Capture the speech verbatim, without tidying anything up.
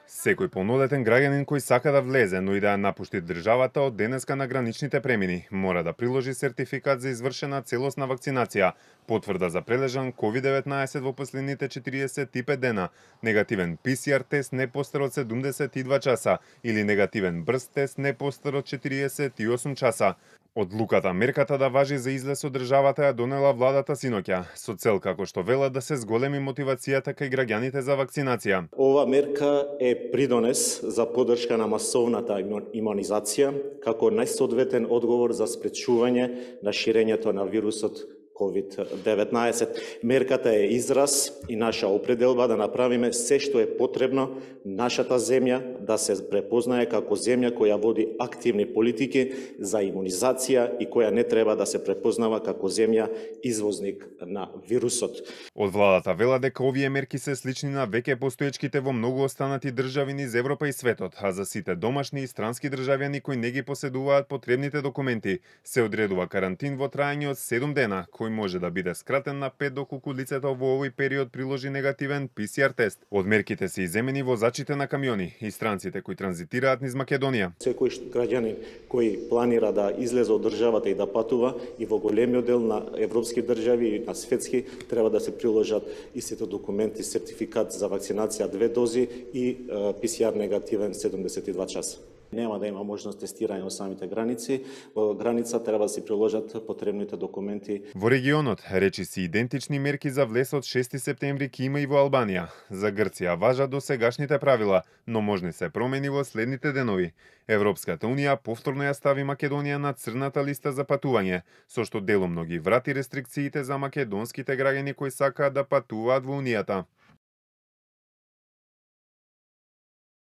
Секој полнолетен граѓанин кој сака да влезе, но и да ја напушти државата од денеска на граничните премини, мора да приложи сертификат за извршена целосна вакцинација, потврда за прележан ковид деветнаесет во последните четириесет и пет дена, негативен пи си ар тест не постар од седумдесет и два часа или негативен брз тест не постар од четириесет и осум часа. Одлуката мерката да важи за излез од државата ја донела владата синоќа, со цел како што велат да се зголеми мотивацијата кај граѓаните за вакцинација. Ова мерка е придонес за поддршка на масовната имунизација како најсоодветен одговор за спречување на ширењето на вирусот ковид деветнаесет. Мерката е израз и наша определба да направиме се што е потребно нашата земја да се препознае како земја која води активни политики за имунизација и која не треба да се препознава како земја извозник на вирусот. Од владата вела дека овие мерки се слични на веќе постоечките во многу останати држави низ Европа и светот, а за сите домашни и странски државјани кои не ги поседуваат потребните документи, се одредува карантин во траење од седум дена, кој може да биде скратен на пет доколку лицето во овој период приложи негативен пи си ар тест. Од мерките се иземени возачите на камиони и странците кои транзитираат низ Македонија. Секој граѓанин кој планира да излезе од државата и да патува и во големиот дел на европски држави и на светски треба да се приложат истите документи, сертификат за вакцинација две дози и пи си ар негативен седумдесет и два часа. Нема да има можност тестирање во самите граници. Во граница треба да се приложат потребните документи. Во регионот речиси идентични мерки за влез од шести септември ќе има и во Албанија. За Грција важат досегашните правила, но можни се промени во следните денови. Европската унија повторно ја стави Македонија на црната листа за патување, со што делумно ги врати рестрикциите за македонските граѓани кои сакаат да патуваат во унијата.